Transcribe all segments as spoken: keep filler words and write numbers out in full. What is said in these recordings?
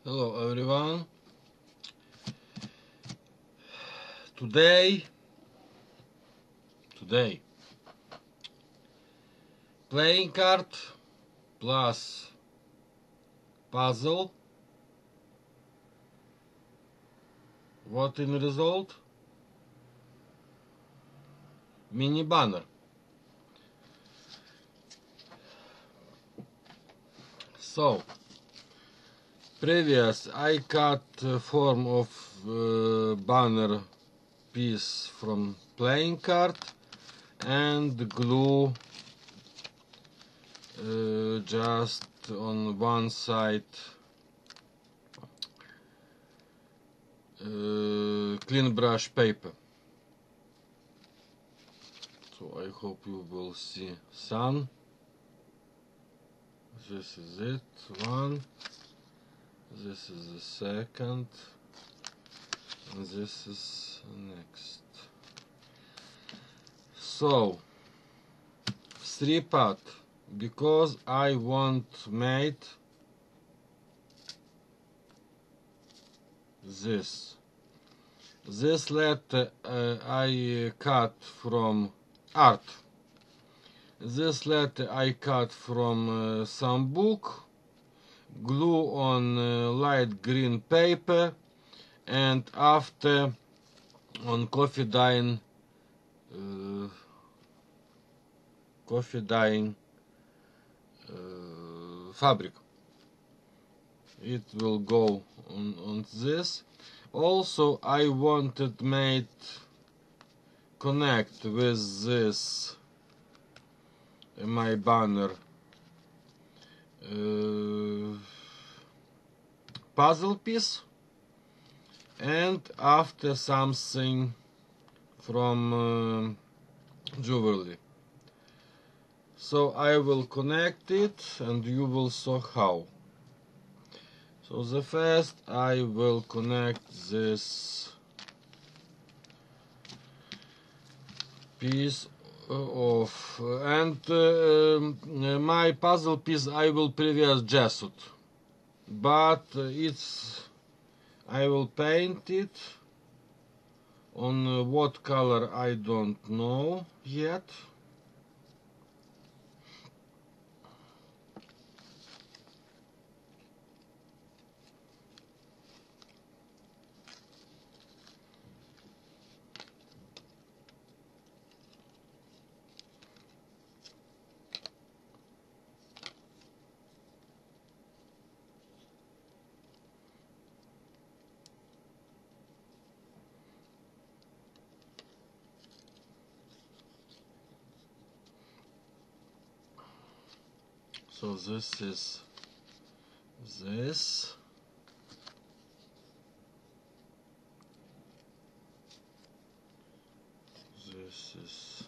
Hello everyone. Today, today, playing card plus puzzle. What in result? Mini banner. So, previous I cut uh, form of uh, banner piece from playing card and glue uh, just on one side uh, clean brush paper. So I hope you will see some. This is it, one. This is the second. And this is next. So, three part, because I want made this. This letter uh, I cut from art. This letter I cut from uh, some book, glue on uh, light green paper, and after on coffee dyeing uh, coffee dyeing uh, fabric. It will go on, on this. Also I wanted made connect with this uh, my banner uh, puzzle piece, and after something from uh, jewelry. So I will connect it and you will see how. So the first I will connect this piece of and uh, my puzzle piece I will previous gesso, but it's I will paint it on what color I don't know yet. So this is this. This is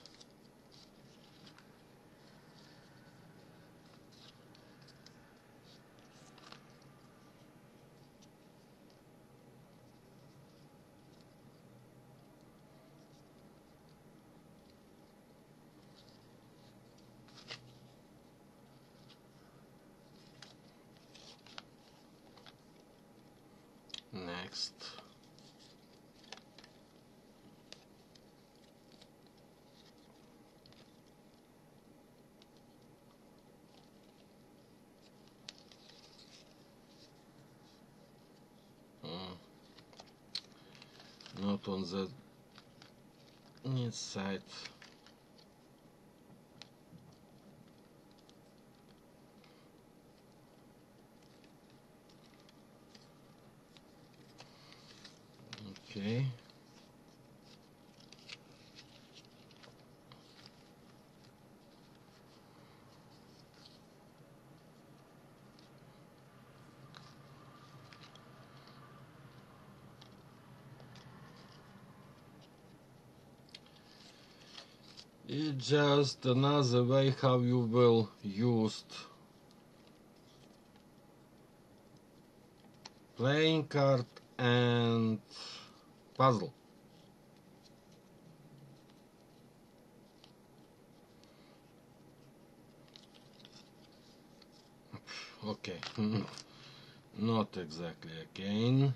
next. Mm, not on the inside. Okay. It's just another way how you will use playing card and puzzle. Okay. Not exactly again.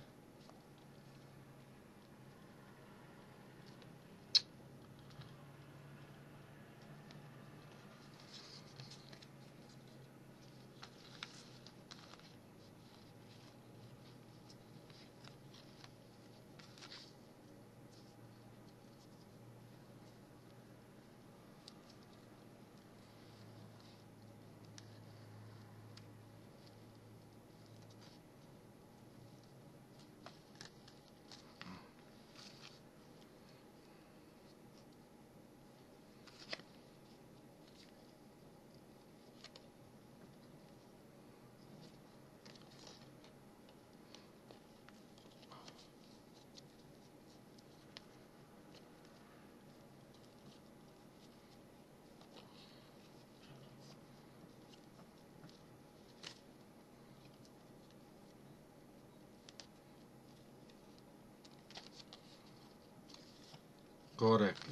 Correctly.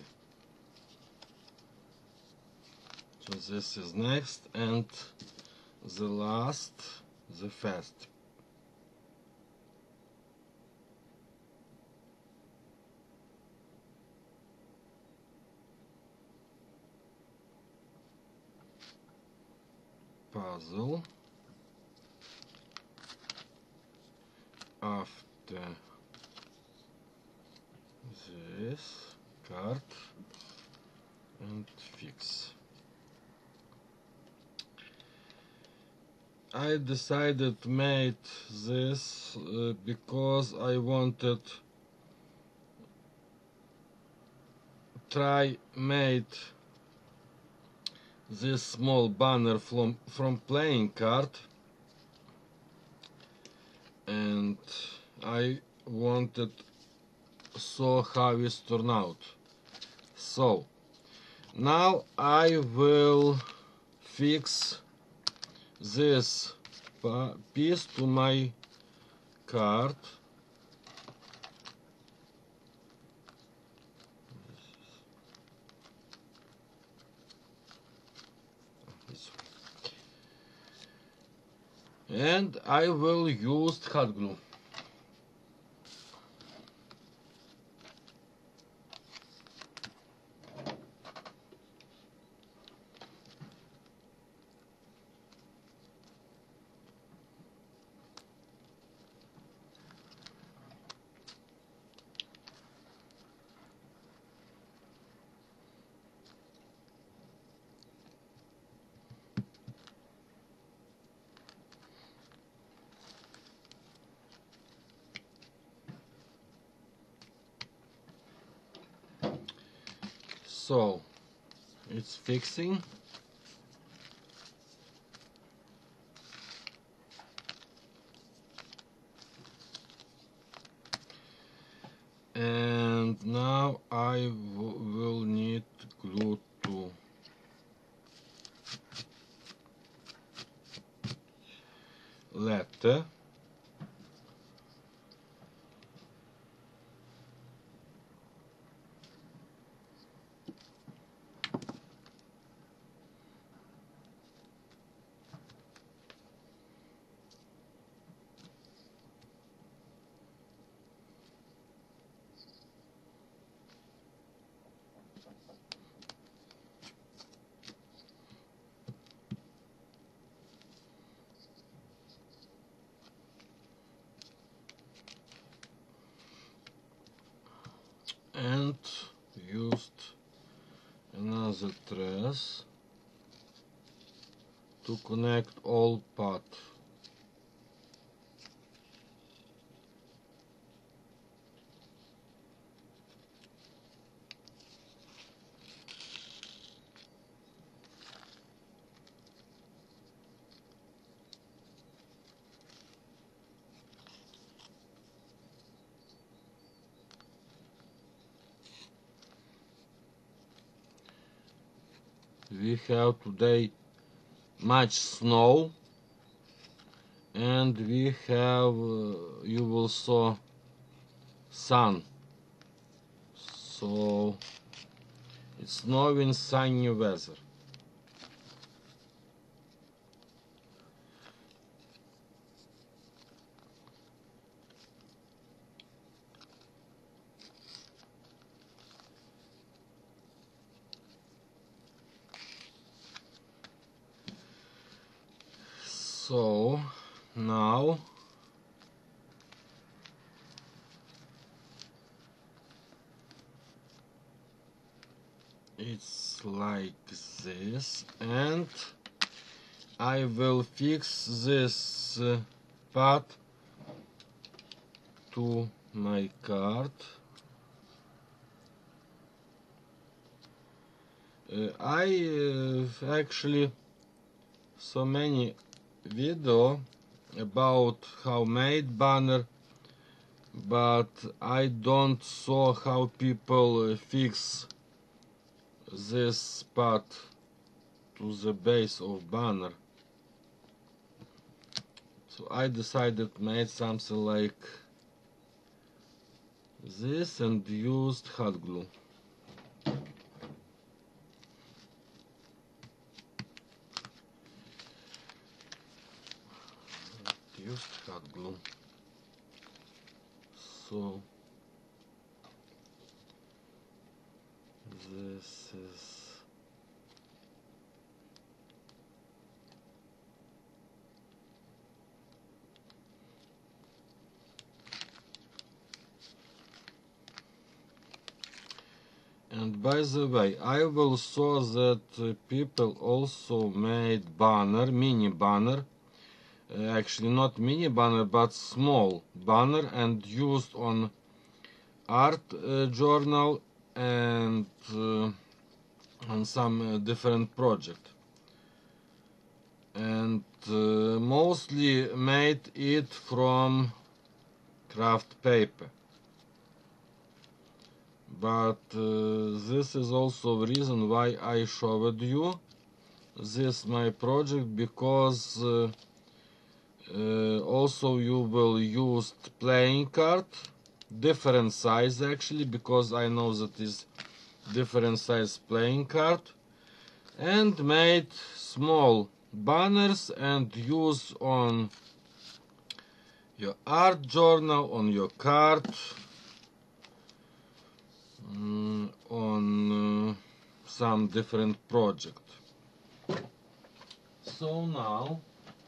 So this is next, and the last, the first. Puzzle. After this card and fix. I decided to make this uh, because I wanted try made this small banner from from playing card, and I wanted saw how it turned out. So now I will fix this piece to my card. And I will use hot glue. So it's fixing. And now I will need glue to letter. And used another trace to connect all parts. We have today much snow, and we have uh, you will saw sun, so it's snowing sunny weather. So now it's like this, and I will fix this uh, path to my card. Uh, I uh, actually so many video about how made banner, but I don't saw how people uh, fix this part to the base of banner. So I decided made something like this and used hot glue. Used hot glue. So this is and by the way, I will show that uh, people also made banner, mini banner, uh, actually not mini banner but small banner, and used on art uh, journal and uh, on some uh, different project, and uh, mostly made it from craft paper. But uh, this is also the reason why I showed you this my project, because uh, uh, also you will use playing card, different size actually, because I know that is different size playing card, and made small banners and use on your art journal, on your card, mm, on uh, some different project. So now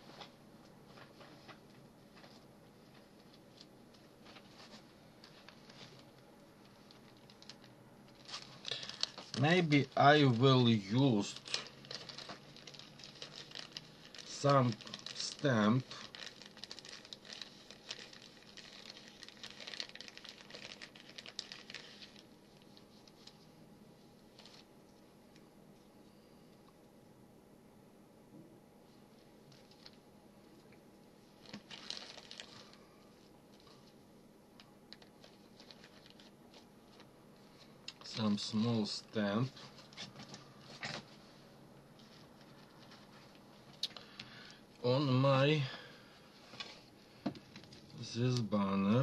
maybe I will use some stamp some small stamp on my this banner,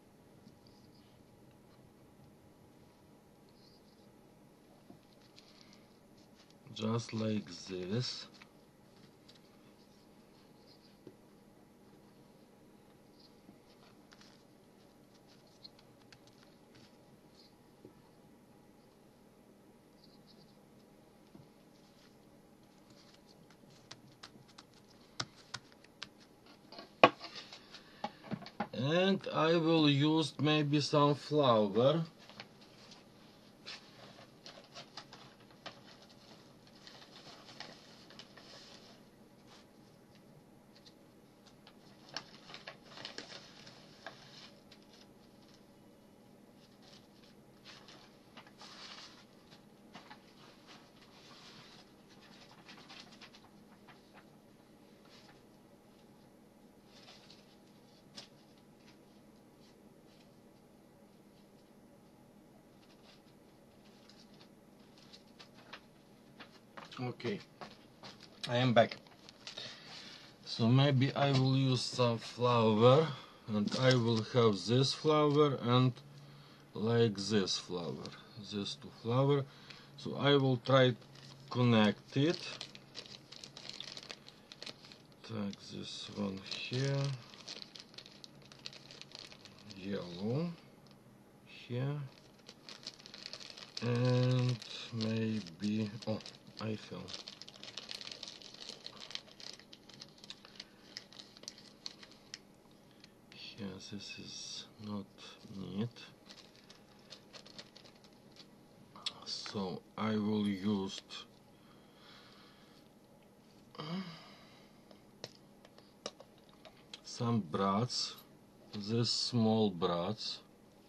just like this. And I will use maybe some flower. Okay, I am back. So maybe I will use some flower, and I will have this flower and like this flower, this two flower. So I will try to connect it. Take this one here, yellow here, and maybe, oh, I fell. Yes, this is not neat. So I will use some brads, this small brads.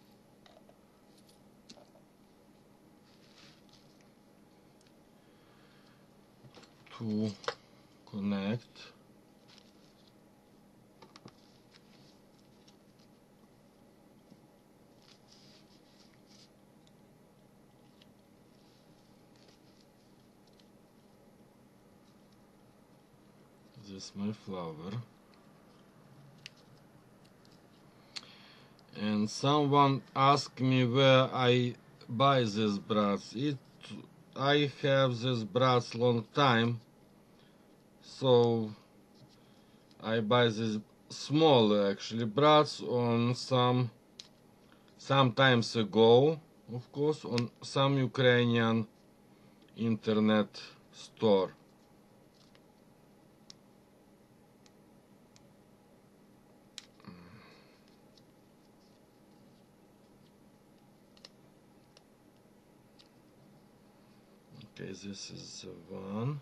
To connect this my flower. And someone asked me where I buy these brads. It I have these brads long time, so I buy these small actually brads on some sometimes ago, of course, on some Ukrainian internet store. Okay, this is the one.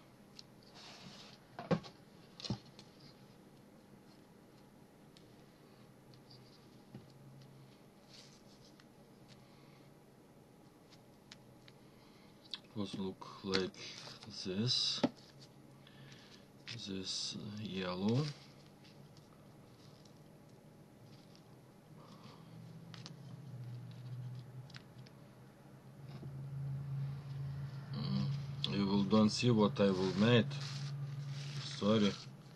It look like this. This yellow. Mm, you will don't see what I will make. Sorry.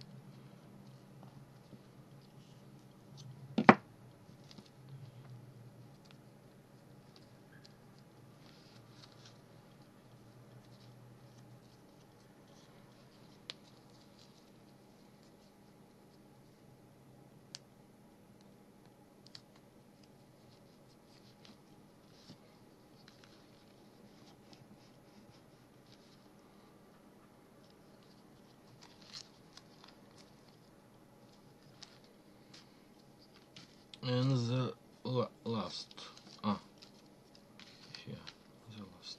And the la last. Ah, here, the last.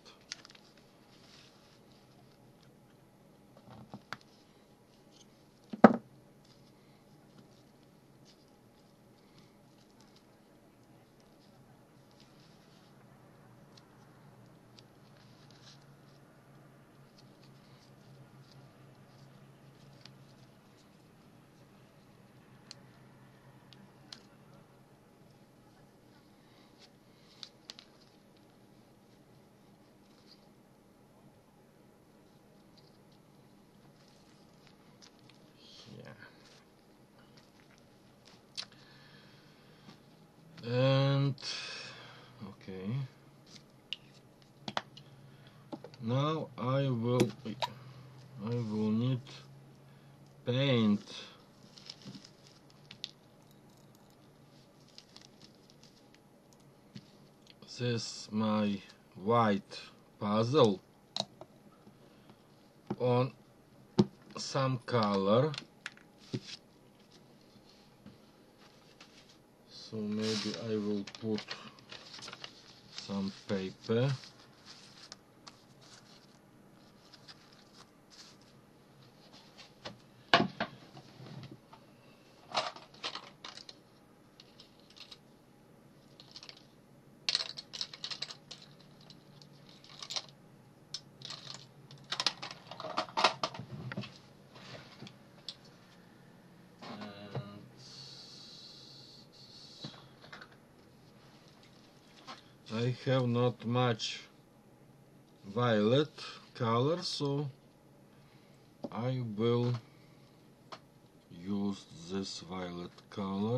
And okay, now I will I will need paint this my white puzzle on some color. So maybe I will put some paper. I have not much violet color, so I will use this violet color.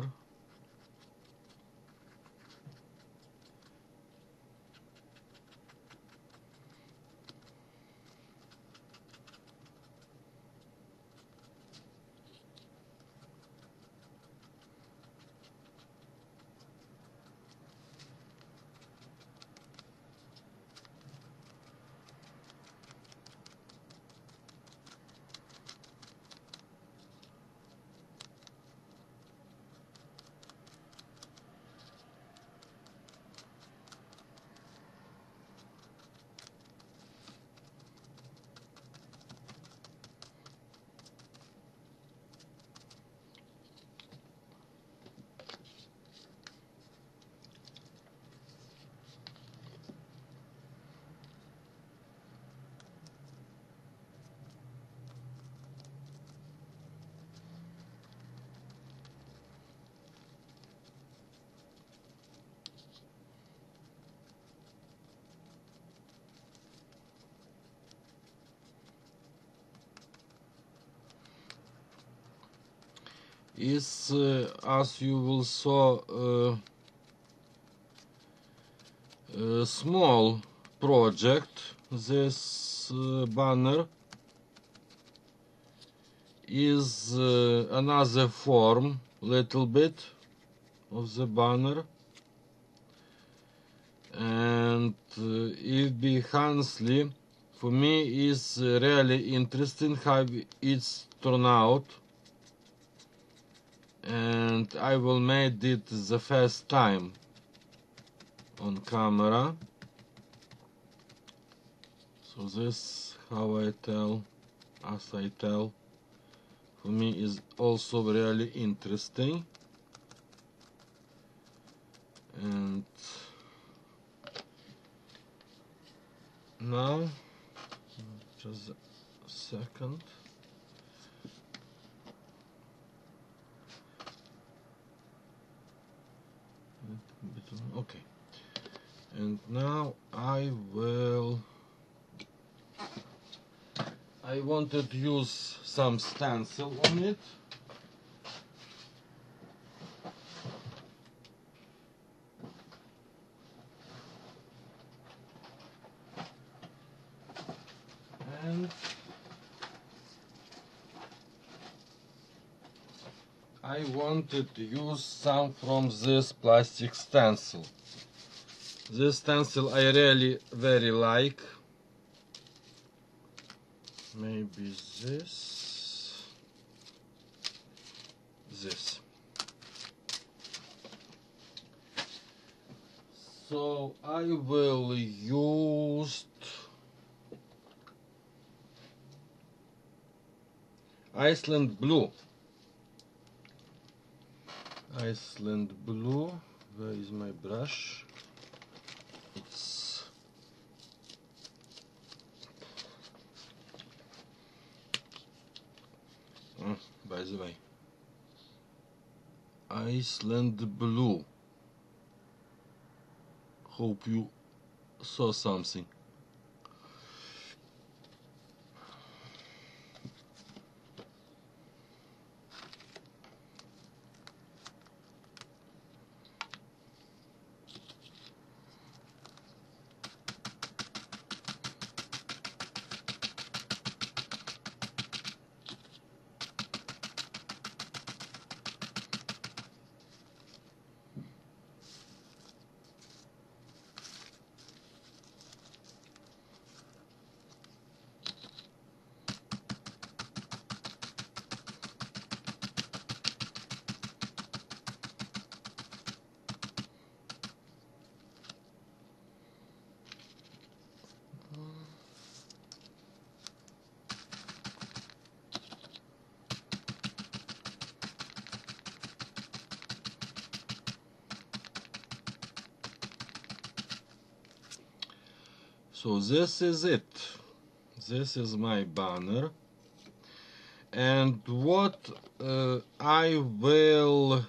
is, uh, as you will saw, uh, a small project. This uh, banner is uh, another form, little bit of the banner, and uh, if be honestly, for me is uh, really interesting how it's turned out, and I will make it the first time on camera. So this how I tell, as I tell, for me is also really interesting. And now, just a second. Okay. And now I will, I wanted to use some stencil on it. And I wanted to use some from this plastic stencil. This stencil I really very like. Maybe this. This. So I will use Iceland blue. Iceland blue. Where is my brush? It's oh, by the way, Iceland blue. Hope you saw something. So this is it. This is my banner. And what uh, I will,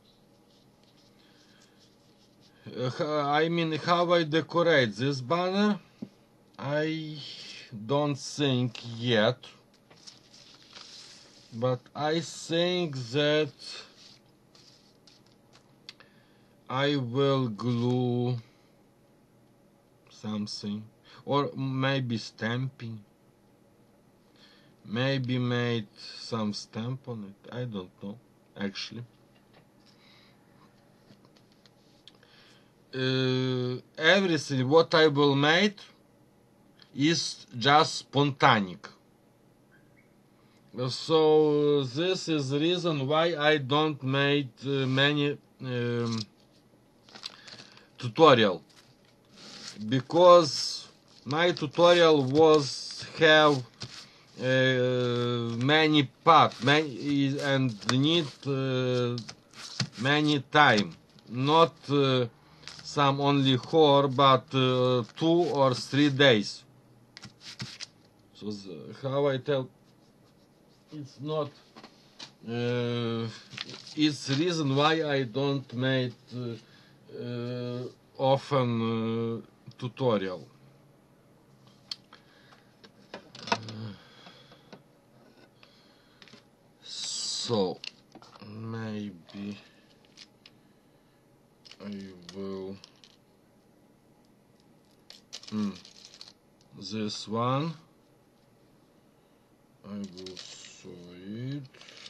uh, I mean, how I decorate this banner, I don't think yet. But I think that I will glue something, or maybe stamping. Maybe made some stamp on it. I don't know, actually. Uh, everything what I will make is just spontaneous. So this is the reason why I don't make uh, many um, tutorial, because my tutorial was have uh, many parts many, and need uh, many time, not uh, some only four, but uh, two or three days. So the, how I tell, it's not uh, it's the reason why I don't make uh, uh, often uh, tutorial. Uh, so maybe I will hmm, this one I will sew it.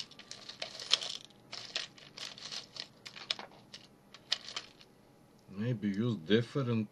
Maybe use different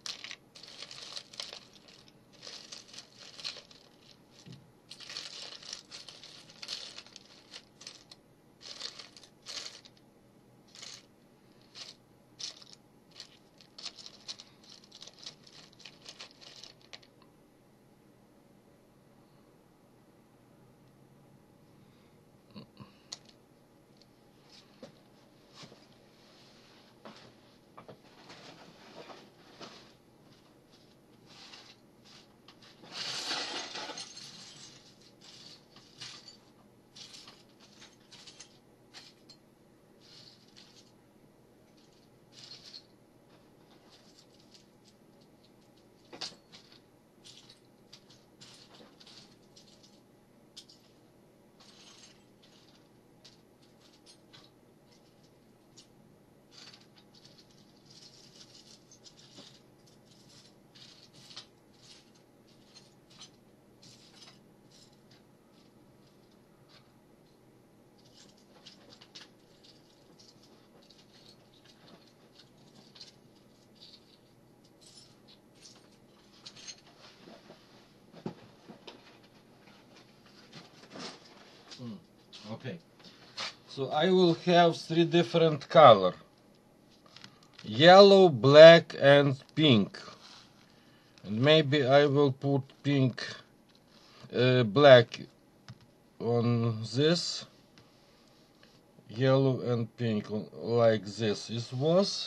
okay. So I will have three different color: yellow, black and pink. And maybe I will put pink, uh, black on this, yellow and pink on, like this it was.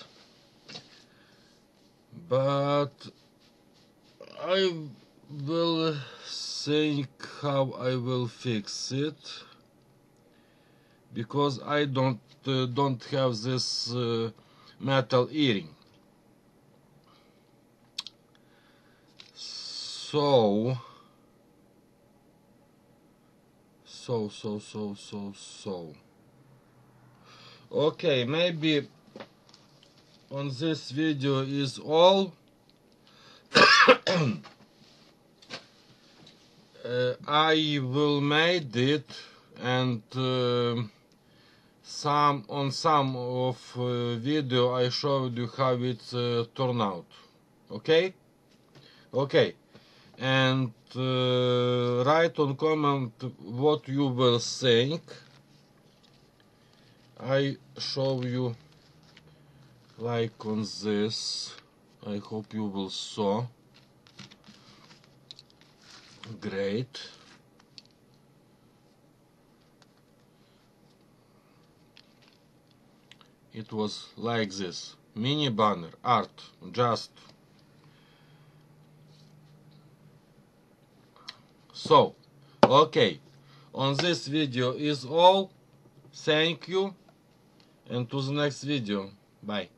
But I will think how I will fix it, because I don't uh, don't have this uh, metal earring. So so so so so so okay, maybe on this video is all. uh, I will made it, and uh, some on some of uh, video I showed you how it uh, turned out. Okay, okay, and uh, write on comment what you will think. I show you like on this. I hope you will saw. Great. It was like this. Mini banner art, just. So, okay. On this video is all. Thank you. And to the next video. Bye.